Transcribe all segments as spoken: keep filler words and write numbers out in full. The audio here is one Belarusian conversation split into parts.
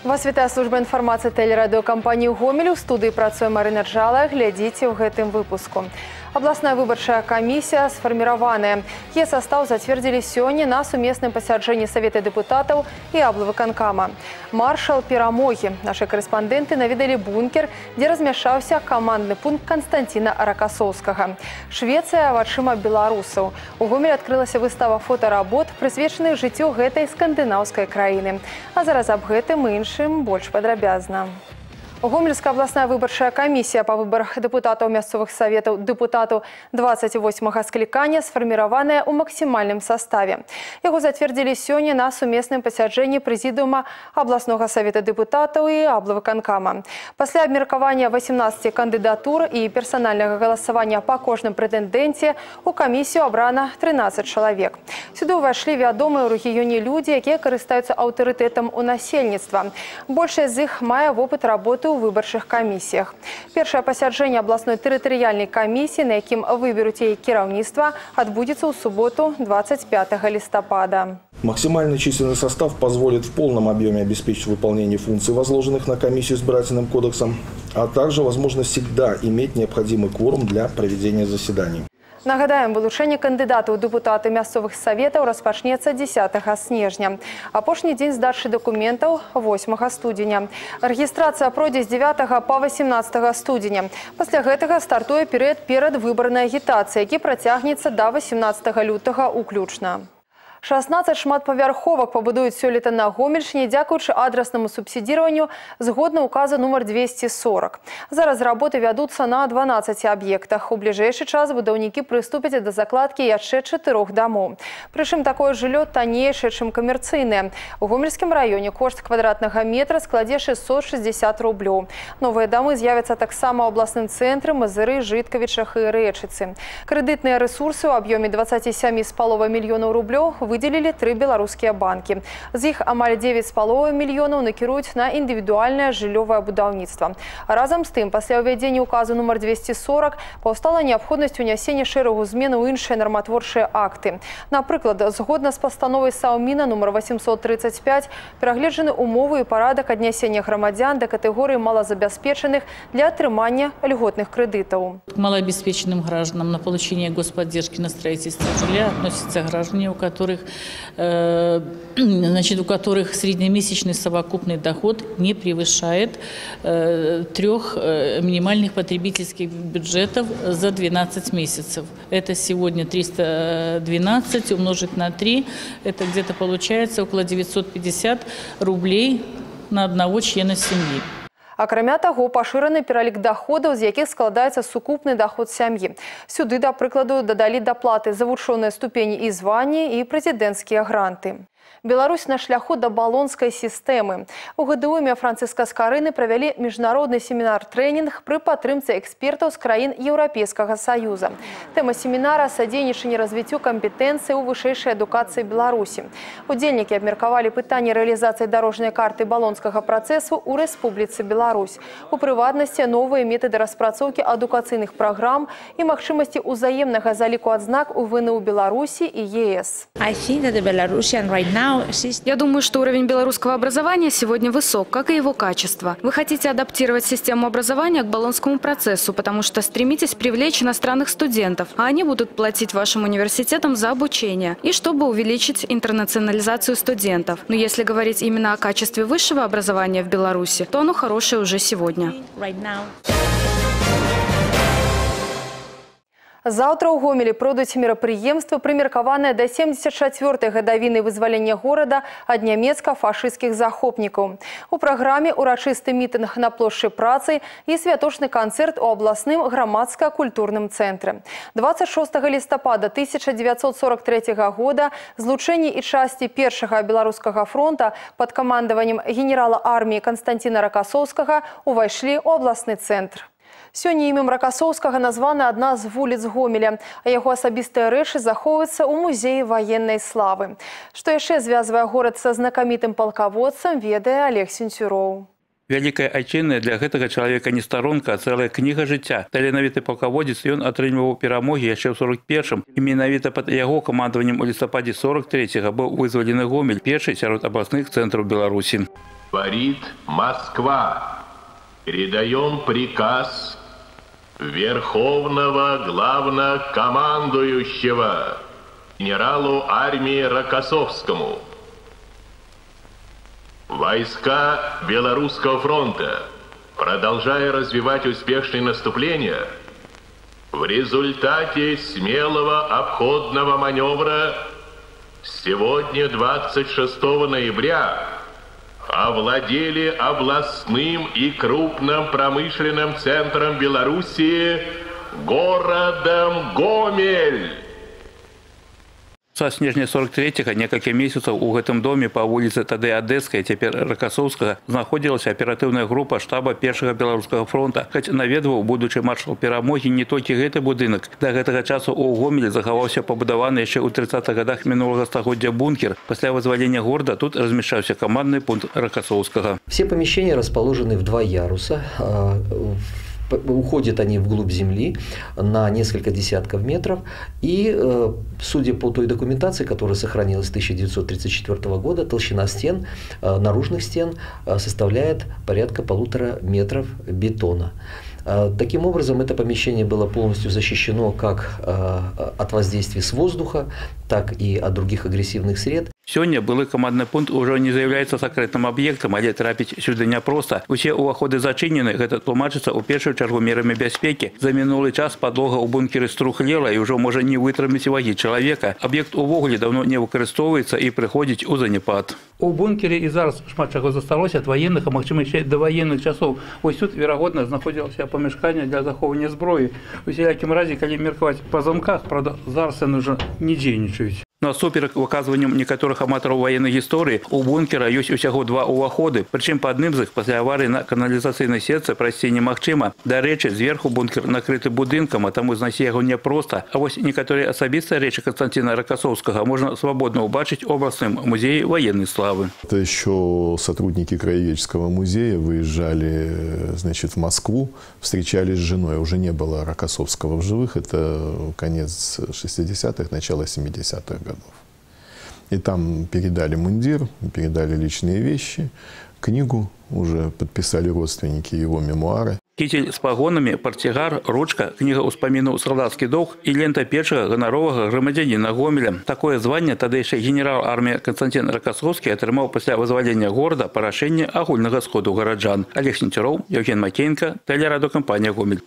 Вас вітае служба інфармацыі тэлерадыёкампаніі «Гомель». У студыі працуе Марына Джала. Глядзіце ў гэтым выпуску. Областная выбарчая комиссия сфарміраваная. Яе состав зацвердзілі сёння на сумесным пасяджэнні Совета депутатаў і аблвыканкама. Маршал перамогі. Нашы корэспандэнты наведалі бункер, дзе размяшчаўся камандны пункт Константина Ракасоўскага. Швецыя вачыма беларусаў. У Гомелі адкрылася выстава фотаработ, прысвечаных жыццю гэтай скандынаўскай краіны. А зараз аб гэтым і іншым больш падрабязна. Гомельская областная выбарчая комиссия по выборах депутатов мясцовых советов депутатов двадцать восьмого скликания сформированная у максимальном составе. Его затвердили сегодня на сумесном пасяджэнні президиума областного совета депутатов и аблвыканкама. После обмеркования восемнадцати кандидатур и персонального голосования по кожным прэтэндэнце у комиссию обрано тринадцать человек. Сюда вошли вядомые ў рэгіёне люди, которые карыстаюцца аўтарытэтам у насельніцтва. Большасць з іх мае опыт работы у выбарчых камісіях. Першае пасяджэнне областной тэрытарыяльнай камісіі, на якім выберуць яе кіраўніцтва, адбудзецца ў суботу двадцать пятого листопада. Максимальный численный состав позволит в полном объеме обеспечить выполнение функций, возложенных на комиссию избирательным кодексом, а также возможность всегда иметь необходимый кворум для проведения заседаний. Нагадаем, вылучэнне кандыдатаў у дэпутаты мясцовых советаў распачнецца дзесятага снежня. Апошні дзень здачы дакументаў восьмага студзеня. Рэгістрацыя пройдзе з дзевятага па восемнадцатае студзеня. Пасля гэтага стартуе перыяд перадвыбарнай агітацыі, які працягнецца да восемнадцатага лютага ўключна. шестнадцать шматпавярховак пабудуюць сёлета на Гомельшчыне дзякуючы адраснаму субсідзіраванню згодна указа нумар двести сорок. Зараз работы вядуцца на дванаццаці аб'ектах. У бліжэйшы час будаўнікі прыступяць да закладкі яшчэ чатырох дамоў. Прычым такое жыллё таннейшае, чым камерцыйнае. У Гомельскім раёне кошт квадратнага метра складзе шестьсот шестьдесят рублёў. Новыя дамы з'явяцца таксама ў абласным цэнтры, Мазыры, Жыткавічах і Рэчыцы. Крэдытныя рэсурсы ў аб'ёме двадцать семь з паловай мільёнаў рублёў выделили три белорусские банки. З іх амаль девять з паловай мільёнаў накіруюць на індывідуальнае жыллёвае будаўніцтва. Разам з тым, пасля ўвядзення указу нумар двести сорок паўстала неабходнасць унясення шэрагу змен у іншыя нарматворчыя акты. Напрыклад, згодна з пастановай Саўміна нумар восемьсот тридцать пять перагледжаны умовы і парадак аднясення грамадзян да катэгорыі малазабяспечаных для атрымання льготных крэдытаў. К малообеспеченным гражданам на получение господдержки на строительство жилья относятся граждане, у которых Значит, у которых среднемесячный совокупный доход не превышает э, трех э, минимальных потребительских бюджетов за двенадцать месяцев. Это сегодня триста двенадцать умножить на три, это где-то получается около девятьсот пятьдесят рублей на одного члена семьи. Акрамя таго, пашыраны пералік доходаў, з якіх складаецца сукупны доход сям'і. Сюды, да прыкладу, дадалі даплаты за вучоныя ступені і званні і прэзідэнцкія гранты. Беларусь на шляху да балонскай сістэмы. У ГДУ імя Францыска Скарыны правялі міжнародны семінар-трэнінг пры падтрымцы экспертаў з краін Еўрапейскага Саюза. Тэма семінара – садзейнічанне развіццю кампетэнцыі ў вышэйшай адукацыі Беларусі. Удзельнікі абмеркавалі пытанні рэалізацыі дарожнай карты балонскага працэсу ў Рэспубліцы Беларусь. У прыватнасці новыя метады распрацоўкі адукацыйных праграм і магчымасці ўзаемнага заліку адзнак у ВНУ Беларусі і ЕС. Я думаю, что уровень белорусского образования сегодня высок, как и его качество. Вы хотите адаптировать систему образования к болонскому процессу, потому что стремитесь привлечь иностранных студентов, а они будут платить вашим университетам за обучение, и чтобы увеличить интернационализацию студентов. Но если говорить именно о качестве высшего образования в Беларуси, то оно хорошее уже сегодня. Заўтра ў Гомелі пройдуць мерапрыемствы, прымеркаваныя да семьдесят чацвёртай гадавіны вызвалення горада ад нямецка-фашысцкіх захопнікаў. У праграме урачысты мітынг на плошчы Працы і святочны канцэрт у абласным грамадска-культурным цэнтры. двадцать шостага лістапада тысяча девятьсот сорок третьего года злучэнні і часці першага беларускага фронта пад камандаваннем генерала арміі Константина Ракасоўскага увайшлі ў абласны цэнтр. Сёння імем Ракасоўскага названа адна з вуліц Гомеля, а яго асабістыя рэчы захоўваюцца ў музеі ваеннай славы. Што яшчэ звязвае горад са знакамітым палкаводцам, ведае Олег Сенцюроў. Вялікая айчынная для гэтага чалавека не старонка, а цэлая кніга жыцця. Таленавіты палкаводзец, ён атрымліваў перамогі яшчэ ў сорок першым. І менавіта пад яго камандаваннем у лістападзе сорок трэцяга быў вызвалены Гомель, першы сярод абласных цэнтраў Беларусі. Говорит Москва. Передаем приказ Верховного Главнокомандующего генералу армии Рокоссовскому. Войска Белорусского фронта, продолжая развивать успешные наступления, в результате смелого обходного маневра сегодня, двадцать шестого ноября, овладели областным и крупным промышленным центром Белоруссии городом Гомель. Са снежня сорок третьего некалькі месяцаў у гэтым доме по вуліцы тады Адэскай, цяпер Рокоссовскага, знаходзілася аператыўная група штаба першага беларускага фронта. Хоць наведваў будучы маршал перамогі не толькі гэты будынак. Да гэтага часу у Гомелі захаваўся пабудаваны яшчэ ў тридцатых годах мінулага стагоддзя бункер. Пасля вызвалення города тут размещался командный пункт Рокоссовскага. Все помещения расположены в два яруса. Уходят они вглубь земли на несколько десятков метров. И, судя по той документации, которая сохранилась с тысяча девятьсот тридцать четвёртого года, толщина стен, наружных стен составляет порядка полутора метров бетона. Таким образом, это помещение было полностью защищено как от воздействия с воздуха, так и от других агрессивных сред. Сёння былы камандны пункт уже не з'яўляецца сакрэтным аб'ектам, але трапіць сюды няпроста. Усе ўваходы зачынены, гэта тлумачыцца ў першую чаргу мерамі бяспекі. За мінулы час падлога ў бункеры струхлела і ўжо можа не вытрымаць вагі чалавека. Аб'ект увогуле даўно не выкарыстоўваецца і прыходзіць у заняпад. У бункеры і зараз шмат чаго засталося ад ваенных, а магчыма яшчэ да ваенных часоў. Вось тут, верагодна, знаходзілася памяшканне для захоўвання зброі. У усялякім разе, калі меркаваць па замках, правда, зараз яны ўжо не дзейнічаюць. Насуперак выказванням некаторых аматараў военной гісторыі, у бункера ёсць усяго два ўваходы, прычым па адным з іх пасля аварыі на каналізацыйнай сетцы прайсці немагчыма. Дарэчы, зверху бункер накрыты будынкам, а таму знайсці яго няпроста. А вось некаторыя асабістыя рэчы Константина Рокоссовскага можна свободно убачыць у областным музее военной славы. Это еще сотрудники Краеведческого музея выезжали, значит, в Москву, встречались с женой. Уже не было Рокоссовского в живых, это конец шестидесятых, начало семидесятых годов. И там передали мундир, передали личные вещи, книгу уже подписали родственники, его мемуары. Китель с погонами, портсигар, ручка, книга успаміну «Солдатский долг» и лента першага ганаровага грамадзяніна Гомеля. Такое звание тадайшы генерал армии Константин Рокоссовский атрымаў пасля вызвалення города па рашэнні агульнага сходу гараджан. Олег Сенцюроў, Евген Макеенко, телерадиокомпания «Гомель».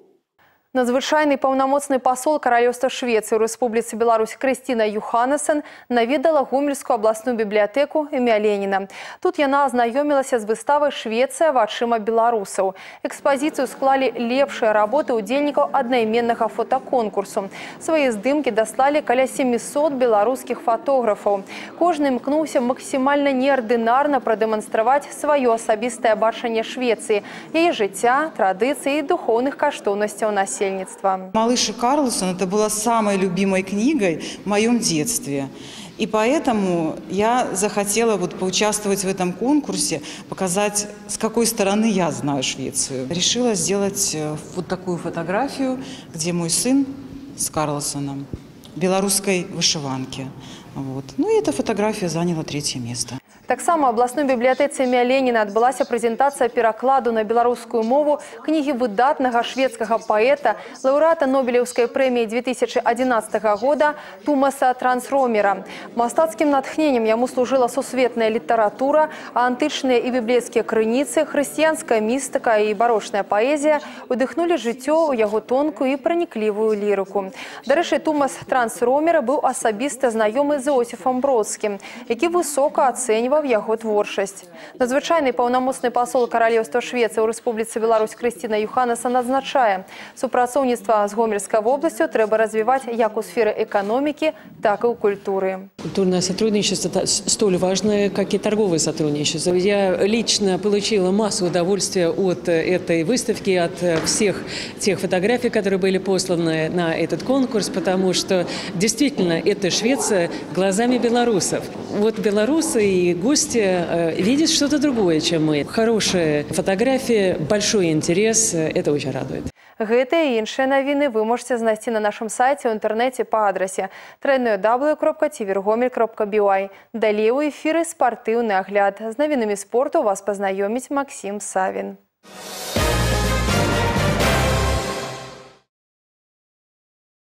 Надзвычайный паўнамоцны посол Королевства Швеции в Республике Беларусь Кристина Юханнесен наведала Гомельскую областную библиотеку імя Ленина. Тут яна ознайомилася с выставой «Швеция вачыма беларусаў». Экспозицию склали лепшие работы удзельнікаў аднайменнага фотоконкурсу. Свои здымки дослали каля семисот белорусских фотографов. Кожны імкнуўся максимально неординарно продемонстровать свое асабістае бачанне Швеции, яе жыцця, традыцый и духовных каштоўнасцяў населения. «Малыш и Карлсон» – это была самой любимой книгой в моем детстве. И поэтому я захотела вот поучаствовать в этом конкурсе, показать, с какой стороны я знаю Швецию. Решила сделать вот такую фотографию, где мой сын с Карлсоном в белорусской вышиванке. Вот. Ну и эта фотография заняла третье место. Так само в областной библиотецы імя Ленина отбылася презентация перакладу на белорусскую мову книги выдатного шведского поэта, лауреата Нобелевской премии две тысячи одиннадцатого года Тумаса Трансромера. Мастацким натхнением ему служила сусветная литература, а античные и библейские крыніцы, христианская мистика и барочная поэзия удыхнули жыццё у яго тонкую и проникливую лирику. Дарэчы, Тумас Трансромера был асабіста знаёмы з Іосифом Бродскім, які высока ацэньваў яго творчасць. Надзвычайны паўнамоцны посол Королевства Швеции в Республике Беларусь Кристина Юханнесен адзначае, супрацоўніцтва з Гомельской областью трэба развивать як у сферы экономики, так и у культуры. Культурное сотрудничество столь важное, как и торговое сотрудничество. Я лично получила массу удовольствия от этой выставки, от всех тех фотографий, которые были посланы на этот конкурс, потому что действительно это Швеция глазами белорусов. Вот белорусы и гости э, видят что-то другое, чем мы. Хорошие фотографии, большой интерес, это очень радует. Гэтыя і іншыя навіны вы можете знайсці на нашым сайце ў інтэрнэце па адрасе дабл ю дабл ю дабл ю кропка цівергомель кропка бі ай. Далей у эфіры спартыўны агляд. З навінамі спорту вас пазнаёміць Максім Савін.